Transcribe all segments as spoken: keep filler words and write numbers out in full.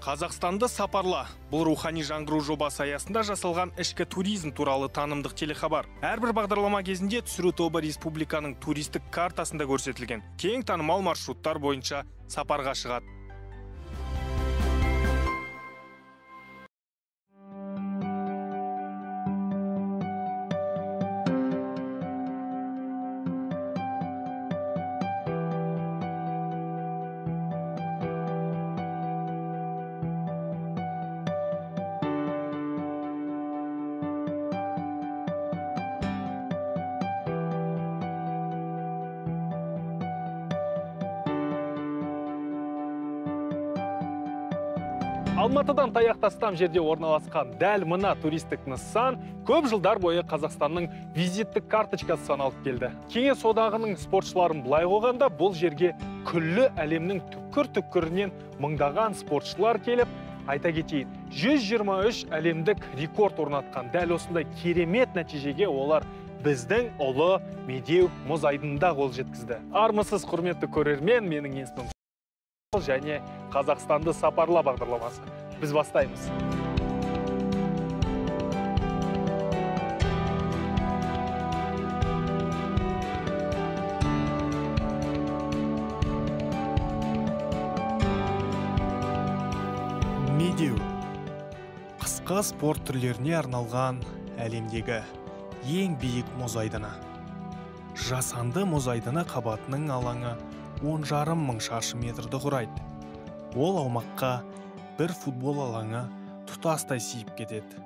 Қазақстанды сапарла. Бұл рухани жаңғыру жобасы аясында жасалған ішкі туризм туралы танымдық телехабар. Әрбір бағдарлама кезінде түсіру тобы республиканың туристік картасында көрсетілген кең танымал маршруттар бойынша сапарға шығады. Алматыдан таяқтастан жерде орналасқан дәл мына туристік нысан көп жылдар бойы Қазақстанның визиттік карточкасы саналып келді. Кеңес одағының спортшыларын былай қойғанда, бұл жерге күллі әлемнің түккір-түккірінен мыңдаған спортшылар келіп, айта кетейін, жүз жиырма үш әлемдік рекорд орнатқан. Дәл осындай керемет нәтижеге олар біздің ұлы Медеу мұз айдынында қол жеткізді. Армысыз, құрметті көрермен, менің есімім және Қазақстанды сапарла бағдарламасы. Біз бастаймыз. Медеу. Қысқы спорт түрлеріне арналған әлемдегі ең биік мұз айдыны. Жасанды мұз айдыны қабатының алаңы он жарым мың шаршы метрді құрайды. Ол аумаққа бір футбол алаңы тұтастай сиып кетеді.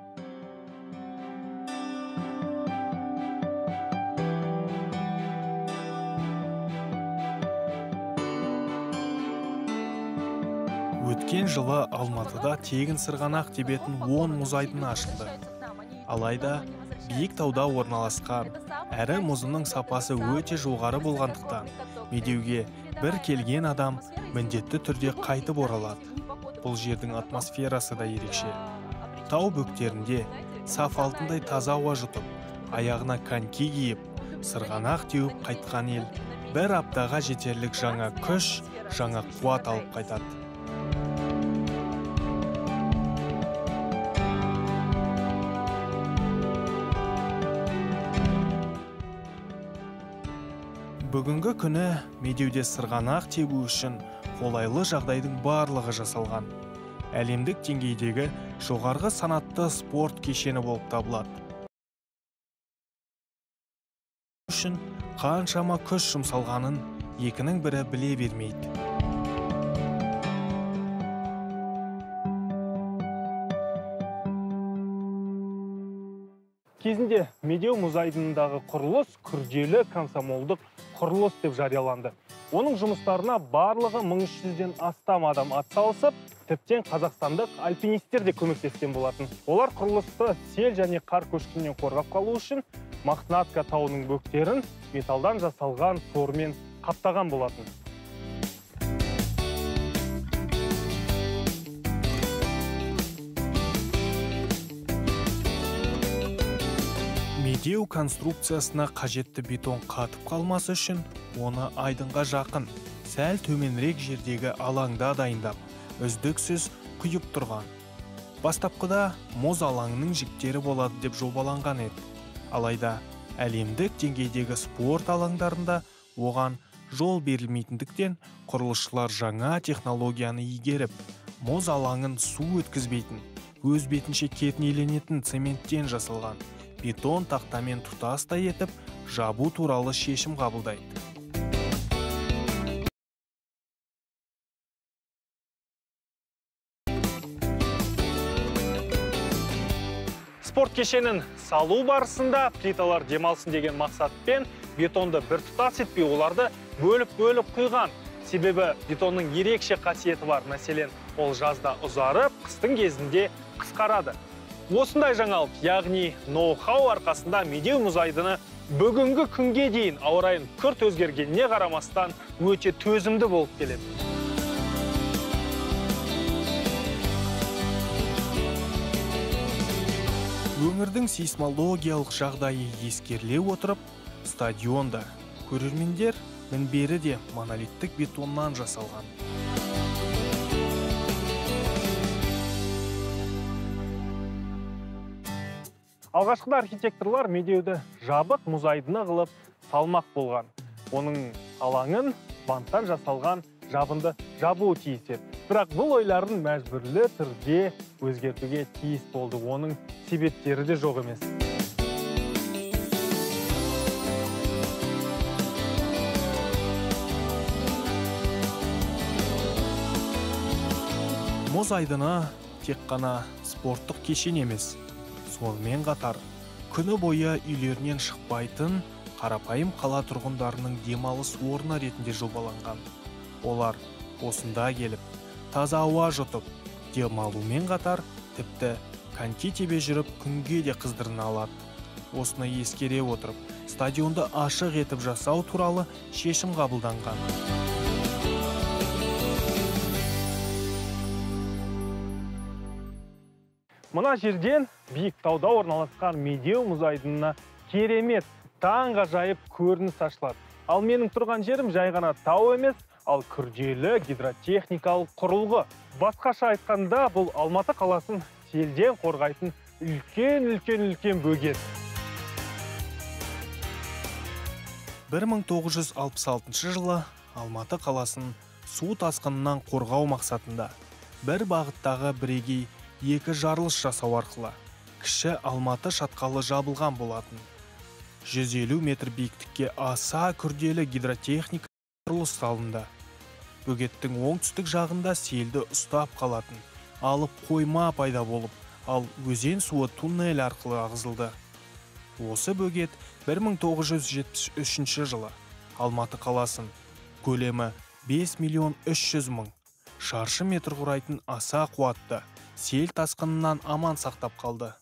Өткен жылы Алматыда тегін сырғанақ тебетін он мұз айдыны ашылды. Алайда биік тауда орналасқан әрі мұзының сапасы өте жоғары болғандықтан, Медеуге бір келген адам міндетті түрде қайтып оралады. Бұл жердің атмосферасы да ерекше. Тау бөктерінде саф алтындай таза ауа жұтып, аяғына коньки киіп, сырғанақ теуіп қайтқан ел бір аптаға жетерлік жаңа күш, жаңа қуат алып қайтады. Бүгінгі күні Медеуде сырғанақ тебу үшін қолайлы жағдайдың барлығы жасалған. Әлемдік деңгейдегі жоғарғы санатты спорт кешені болып табылады. Үшін қаншама күш жұмсалғанын екінің бірі біле бермейді. Кезінде Медеу мұз айдынындағы құрылыс күрделі комсомолдық құрылыс деп жарияланды. Оның жұмыстарына барлығы мың үш жүзден астам адам атсалысып, тіптен қазақстандық альпинистер де көмектескен болатын. Олар құрылысты сел және қар көшкіннен қорғап қалу үшін Махнатка тауының бөктерін металдан жасалған тормен қаптаған болатын. Медеу конструкциясына қажетті бетон қатып қалмасы үшін, оны айдынға жақын, сәл төменірек жердегі алаңда дайындап, үздіксіз құйып тұрған. Бастапқыда мұз алаңының жіктері болады деп жобаланған еді. Алайда әлемдік деңгейдегі спорт алаңдарында оған жол берілмейтіндіктен, құрылысшылар жаңа технологияны игеріп, мұз алаңын су өткізбейтін, өз бетінше кетінеленетін цементтен жасалған бетон тақтамен тұтастай етіп, жабу туралы шешім қабылдайды. Спорт кешенін салу барысында плиталар демалсын деген мақсатпен бетонды бір тұтас етпей, оларды бөліп-бөліп құйған. Себебі бетонның ерекше қасиеті бар. Мәселен, ол жазда ұзарып, қыстың кезінде қысқарады. Осындай жаңалық, яғни ноу-хау арқасында Медеу мұз айдыны бүгінгі күнге дейін ауа райының күрт өзгергеніне қарамастан өте төзімді болып келеді. Өңірдің сейсмологиялық жағдайы ескеріле отырып, стадионда көрермендер мінбері де монолиттік бетоннан жасалған. Алғашқыда архитекторлар Медеуді жабық мұз айдыны қылып салмақ болған. Оның алаңын банттан жасалған жабынды жабуы тиіс еді. Бірақ бұл ойларын мәжбүрлі түрде өзгертуге тиіс болды. Оның себептері де жоқ емес. Мұз айдыны тек қана спорттық кешен емес. Сонымен қатар, күні бойы үйлерінен шықпайтын қарапайым қала тұрғындарының демалыс орны ретінде жобаланған. Олар осында келіп, таза ауа жұтып, демалумен қатар, тіпті коньки тебе жүріп күнге де қыздырына алады. Осыны ескере отырып, стадионды ашық етіп жасау туралы шешім қабылданған. Мына жерден биік тауда орналасқан Медеу мұз айдынына керемет, таңғажайып көрініс ашылады. Ал менің тұрған жерім жай ғана тау емес, ал күрделі гидротехникалық құрылғы. Басқаша айтқанда, бұл Алматы қаласын селден қорғайтын үлкен-үлкен-үлкен бөгет. бір мың тоғыз жүз алпыс алтыншы жылы Алматы қаласын су тасқынынан қорғау мақсатында бір бағыттағы бірегей екі жарылыс жасау арқылы кіші Алматы шатқалы жабылған болатын. жүз елу метр биіктікке аса күрделі гидротехника құрылыс салынды. Бөгеттің оңтүстік жағында селді ұстап қалатын алып қойма пайда болып, ал өзен суы туннель арқылы ағызылды. Осы бөгет бір мың тоғыз жүз жетпіс үшінші жылы Алматы қаласын көлемі бес миллион үш жүз мың шаршы метр құрайтын аса қуатты сел тасқынынан аман сақтап қалды.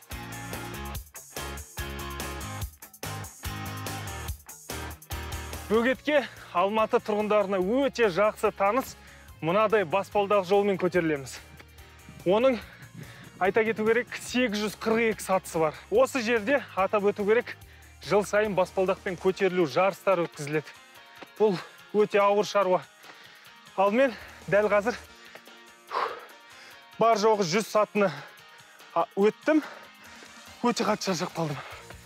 Бөгетке Алматы тұрғындарына өте жақсы таныс мынадай баспалдақ жолмен көтерілеміз. Оның айта кету керек сегіз жүз қырық екі сатысы бар. Осы жерде атап өту керек жыл сайын баспалдақпен көтерілу жарыстары өткізіледі. Бұл өте ауыр шаруа. Ал мен дәл қазір бар жоғы жүз сатыны өттім. Өте қатты шаршап қалдым.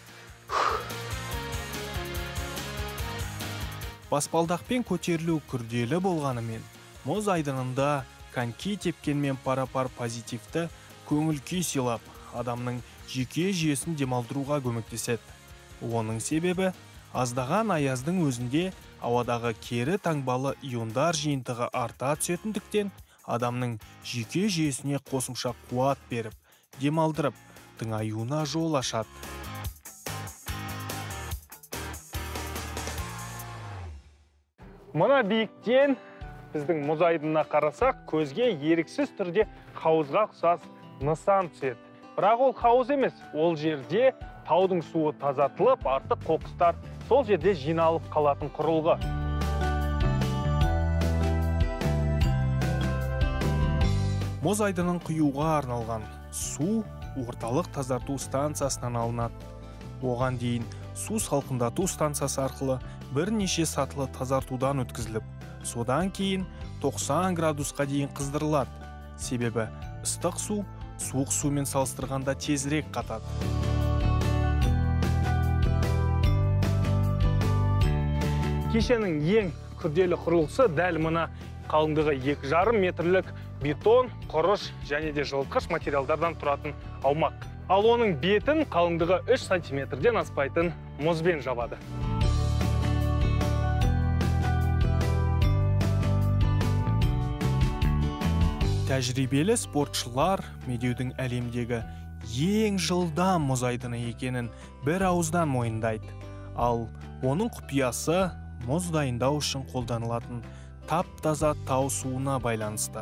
Баспалдақпен көтерілу күрделі болғанымен, мұз айдынында коньки тепкенмен пара-пар позитивті көңіл күй сыйлап, адамның жүйке жүйесін демалдыруға көмектеседі. Оның себебі, аздаған аяздың өзінде ауадағы кері таңбалы иондар жиынтығы арта түсетіндіктен, адамның жүйке жүйесіне қосымша қуат беріп, демалдырып, тыңаюына жол ашады. Мына биіктен біздің мұз айдынына қарасақ, көзге еріксіз түрде хауызға ұқсас нысан түседі. Бірақ ол хауыз емес, ол жерде таудың суы тазартылып, артық қоқыстар сол жерде жиналып қалатын құрылғы. Мұз айдынын құюға арналған су орталық тазарту станциясынан алынады. Оған дейін су салқындату станциясы арқылы бірнеше сатылы тазартудан өткізіліп, содан кейін тоқсан градусқа дейін қыздырылады. Себебі ыстық су суық сумен салыстырғанда тезірек қатады. Кешеннің ең күрделі құрылысы дәл мына қалыңдығы екі жарым метрлік бетон, құрыш және де жылытқыш материалдардан тұратын аумақ. Ал оның бетін қалыңдығы үш сантиметрден аспайтын мұзбен жабады. Тәжірибелі спортшылар Медеудің әлемдегі ең жылдам мұз айдыны екенін бір ауыздан мойындайды. Ал оның құпиясы мұз дайындау үшін қолданылатын тап-таза тау суына байланысты.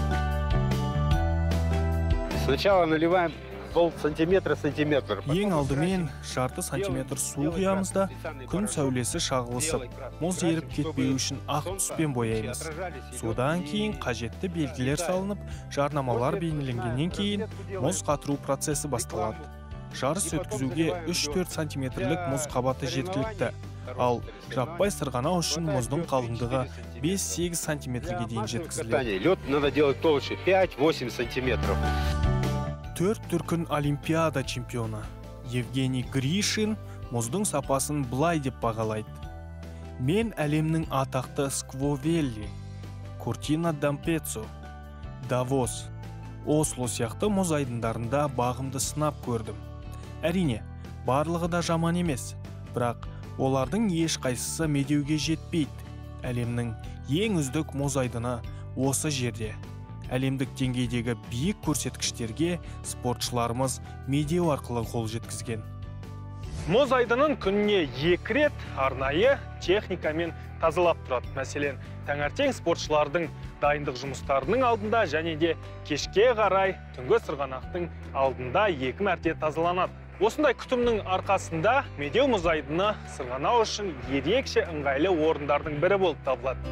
Сначала наливаем пол сантиметра сантиметр. Ең алдымен жарты сантиметр су құямызда күн сәулесі шағылысып, мұз еріп кетпеу үшін ақ түспен бояймыз. Содан кейін қажетті белгілер салынып, жарнамалар бейнеленгеннен кейін мұз қатыру процесі басталады. Жарыс өткізуге үш-төрт сантиметрлік мұз қабаты жеткілікті. Ал жаппай сырғанау үшін мұздың қалыңдығы бес-сегіз сантиметрге дейін жеткізіледі. Лед надо делать толще, пять-восемь сантиметров. Төрт дүркін Олимпиада чемпионы, Евгений Гришин мұздың сапасын былай деп бағалайды. Мен әлемнің атақты Сквовелли, Кортина d'Ampezzo, Давос, Осло сияқты мұз айдындарында бағымды сынап көрдім. Әрине, барлығы да жаман емес, бірақ олардың ешқайсысы медеуге жетпейді. Әлемнің ең үздік мұз айдыны осы жерде. Әлемдік деңгейдегі биік көрсеткіштерге спортшыларымыз медеу арқылы қол жеткізген. Мұз айдынын күніне екі рет арнайы техникамен тазалап тұрады. Мәселен, таңертең спортшылардың дайындық жұмыстарының алдында және де кешке қарай түнгі сырғанақтың алдында екі мәрте тазаланады. Осындай күтімнің арқасында медеу мұз айдыны сырғанау үшін ерекше ыңғайлы орындардың бірі болып табылады.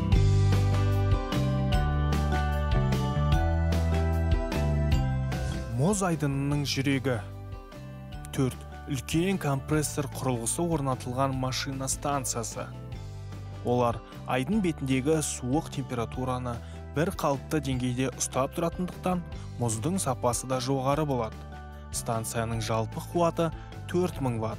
Мұз айдынының жүрегі төрт үлкен компрессор құрылғысы орнатылған машина станциясы. Олар айдын бетіндегі суық температураны бір қалыпты деңгейде ұстап тұратындықтан мұздың сапасы да жоғары болады. Станцияның жалпы қуаты төрт мың ватт.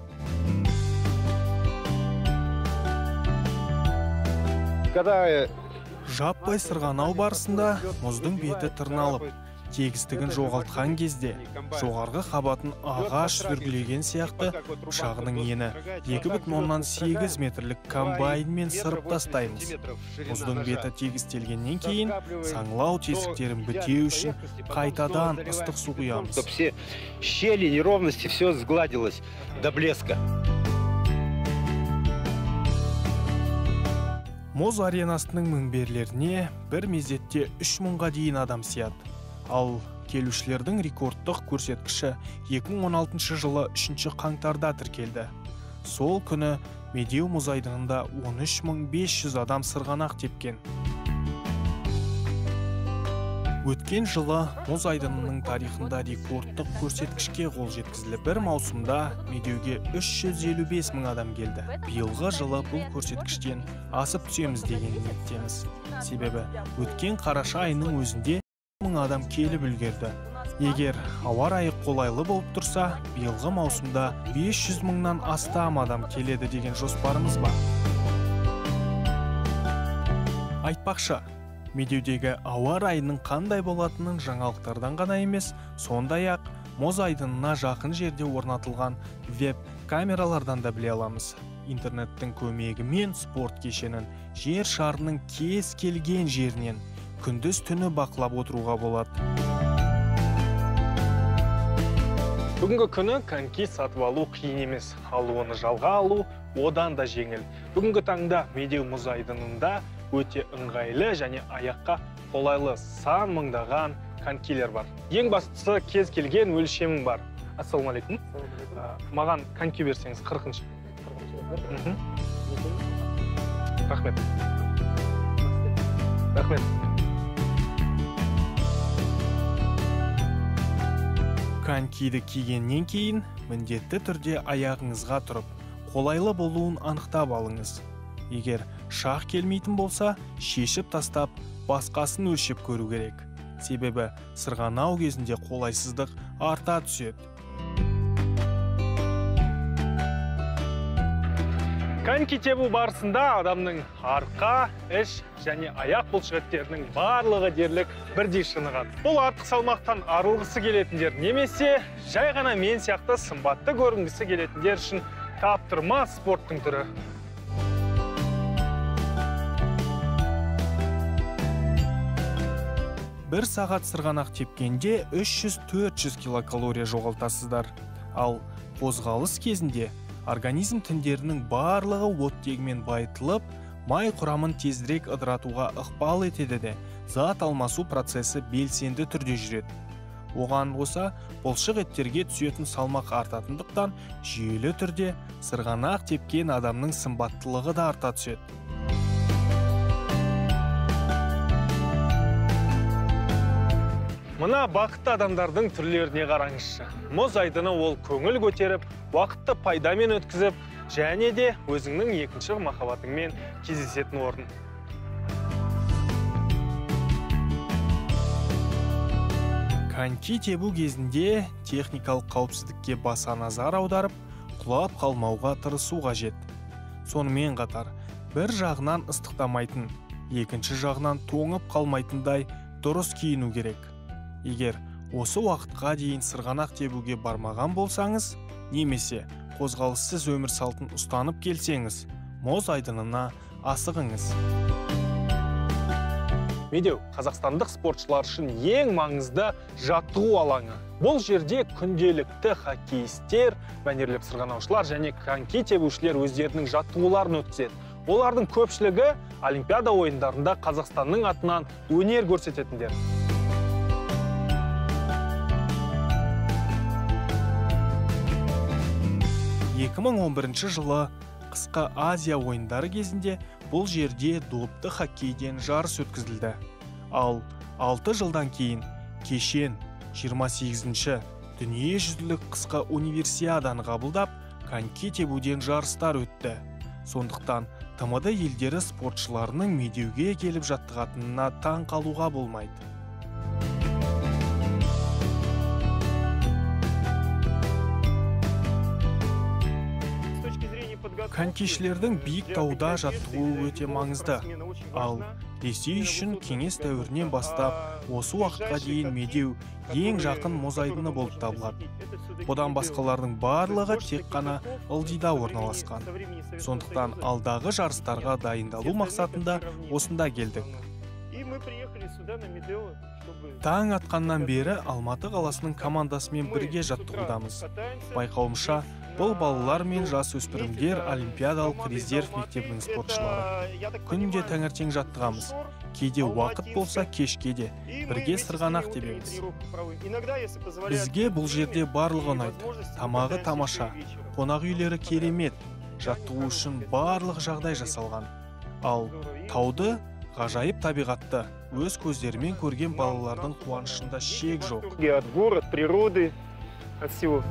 Жаппай сырғанау барысында мұздың беті тырналып, тегістігін жоғалтқан кезде жоғарғы қабатын ағаш сүргілеген сияқты ұшағының ені екі бүтін оннан сегіз метрлік комбайнмен сырып тастаймыз. Мұздың беті тегістелгеннен кейін саңлау тесіктерін бітеу үшін қайтадан ыстық су құямыз. Все щели, неровности, все сгладилось до блеска. Мұз аренасының мінберлеріне бір мезетте үш мыңға дейін адам сияды. Ал келушілердің рекордтық көрсеткіші екі мың он алтыншы жылы үшінші қаңтарда тіркелді. Сол күні медеу мұз айдынында он үш мың бес жүз адам сырғанақ тепкен. Өткен жылы мұз айдынының тарихында рекордтық көрсеткішке қол жеткізіліп, бір маусымда медеуге үш жүз елу бес мың адам келді. Биылғы жылы бұл көрсеткіштен асып түсеміз деген ниеттеміз. Себебі өткен қараша айының өзінде мың адам келіп үлгерді. Егер ауа райы қолайлы болып тұрса, биылғы маусымда бес жүз мыңнан астам адам келеді деген жоспарымыз бар. Айтпақшы, медеудегі ауа райының қандай болатынын жаңалықтардан ғана емес, сондай-ақ мұз айдынына жақын жерде орнатылған веб камералардан да біле аламыз. Интернеттің көмегімен спорт кешенін жер шарының кез келген жерінен күндіз түні бақылап отыруға болады. Бүгінгі күні коньки сатып алу қиын емес, ал оны жалға алу одан да жеңіл. Бүгінгі таңда медеу мұз айдынында өте ыңғайлы және аяққа қолайлы сан мыңдаған конькилер бар. Ең бастысы кез келген өлшемің бар. Ассалаумағалейкум. Маған коньки берсеңіз қырқыншы. Рахмет. Рахмет. Конькиді кигеннен кейін міндетті түрде аяғыңызға тұрып, қолайлы болуын анықтап алыңыз. Егер шақ келмейтін болса, шешіп тастап, басқасын өлшеп көру керек. Себебі сырғанау кезінде қолайсыздық арта түседі. Коньки тебу барысында адамның арқа, іш және аяқ бұлшықеттерінің барлығы дерлік бірдей шынығады. Бұл артық салмақтан арылғысы келетіндер немесе жай ғана мен сияқты сымбатты көрінгісі келетіндер үшін таптырмас спорттың түрі. Бір сағат сырғанақ тепкенде үш жүз төрт жүз килокалория жоғалтасыздар. Ал қозғалыс кезінде организм тіндерінің барлығы оттегімен байытылып, май құрамын тезірек ыдыратуға ықпал етеді де, зат алмасу процесі белсенді түрде жүреді. Оған қоса, бұлшық еттерге түсетін салмақ артатындықтан, жүйелі түрде сырғанақ тепкен адамның сымбаттылығы да арта түседі. Мына бақытты адамдардың түрлеріне қараңызшы. Мұз айдыны ол көңіл көтеріп, уақытты пайдамен өткізіп, және де өзіңнің екінші махаббатыңмен кездесетін орын. Коньки тебу кезінде техникалық қауіпсіздікке баса назар аударып, құлап қалмауға тырысу қажет. Сонымен қатар, бір жағынан ыстықтамайтын, екінші жағынан тоңып қалмайтындай дұрыс киіну керек. Егер осы уақытқа дейін сырғанақ тебуге бармаған болсаңыз, немесе қозғалыссыз өмір салтын ұстанып келсеңіз, мұз айдынына асығыңыз. Медеу қазақстандық спортшылар үшін ең маңызды жаттығу алаңы. Бұл жерде күнделікті хоккейстер, мәнерлеп сырғанаушылар және коньки тебушілер өздерінің жаттығуларын өткізеді. Олардың көпшілігі Олимпиада ойындарында Қазақстанның атынан өнер көрсететіндер. екі мың он бірінші жылы қысқы Азия ойындары кезінде бұл жерде допты хоккейден жарыс өткізілді. Ал алты жылдан кейін кешен жиырма сегізінші дүниежүзілік қысқы универсиаданы қабылдап, коньки тебуден жарыстар өтті. Сондықтан Т М Д елдері спортшыларының медеуге келіп жаттығатынына таң қалуға болмайды. Конькишілердің биік тауда жаттығуы өте маңызды. Ал Ресей үшін кеңес дәуірінен бастап осы уақытқа дейін медеу ең жақын мұз айдыны болып табылады. Бұдан басқалардың барлығы тек қана ылдида орналасқан. Сондықтан алдағы жарыстарға дайындалу мақсатында осында келдік. Таң атқаннан бері Алматы қаласының командасымен бірге жаттығудамыз. Байқауымша, бұл балалар мен жас өспірімдер Олимпиадалық резерв мектебінің спортшылары. Күнде таңертең жаттығамыз. Кейде уақыт болса кешке де бірге сырғанақ тебеміз. Бізге бұл жерде барлығы ұнайды. Тамағы тамаша, қонақ үйлері керемет, жаттығу үшін барлық жағдай жасалған. Ал тауды, ғажайып табиғатты өз көздерімен көрген балалардың қуанышында шек жоқ. От город, природы, от всего.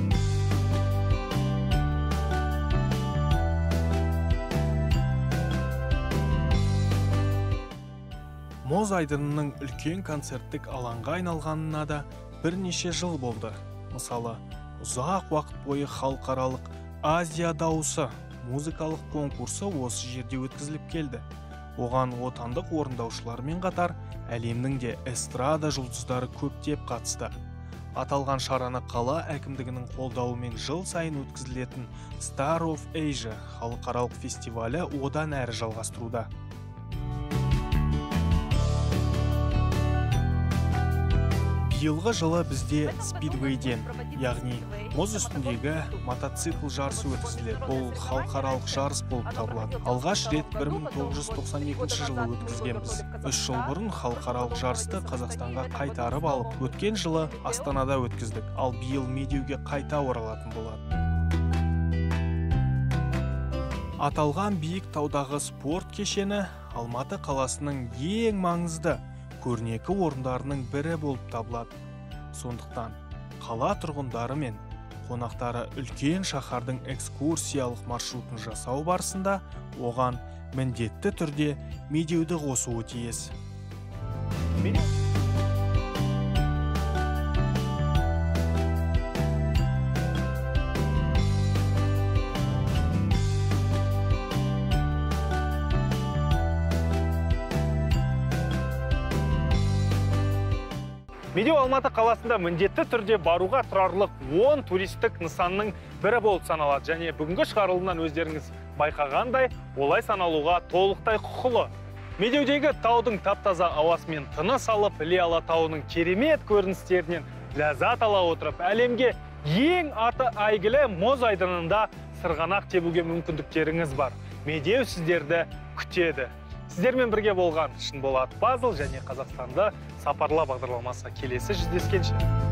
Мұз айдынының үлкен концерттік алаңға айналғанына да бірнеше жыл болды. Мысалы, ұзақ уақыт бойы халықаралық Азия дауысы музыкалық конкурсы осы жерде өткізіліп келді. Оған отандық орындаушылармен қатар әлемнің де эстрада жұлдыздары көптеп қатысты. Аталған шараны қала әкімдігінің қолдауымен жыл сайын өткізілетін Star of Asia халықаралық фестивалі одан әрі жалғастыруда. Биылғы жылы бізде спидвейден, яғни мұз үстіндегі мотоцикл жарысы өткізіледі. Бұл халықаралық жарыс болып табылады. Алғаш рет бір мың тоғыз жүз тоқсан екінші жылы өткізгенбіз. Үш жыл бұрын халықаралық жарысты Қазақстанға қайтарып алып, өткен жылы Астанада өткіздік, ал биыл медеуге қайта оралатын болады. Аталған биік таудағы спорт кешені Алматы қаласының ең маңызды көрнекі орындарының бірі болып табылады. Сондықтан қала тұрғындары мен қонақтары үлкен шаһардың экскурсиялық маршрутын жасау барысында оған міндетті түрде медеуді қосуы тиіс. Медеу Алматы қаласында міндетті түрде баруға тұрарлық он туристік нысанның бірі болып саналады. Және бүгінгі шығарылымнан өздеріңіз байқағандай, олай саналуға толықтай құқылы. Медеудегі таудың таптаза ауасымен тыныс алып, Іле Алатауының керемет көріністерінен ләззат ала отырып, әлемге ең аты әйгілі мұз айдынында сырғанақ тебуге мүмкіндіктеріңіз бар. Медеу сіздерді күтеді. Сіздермен бірге болған Шынболат Пазыл және Қазақстанды сапарла бағдарламасы келесі жүздескенше.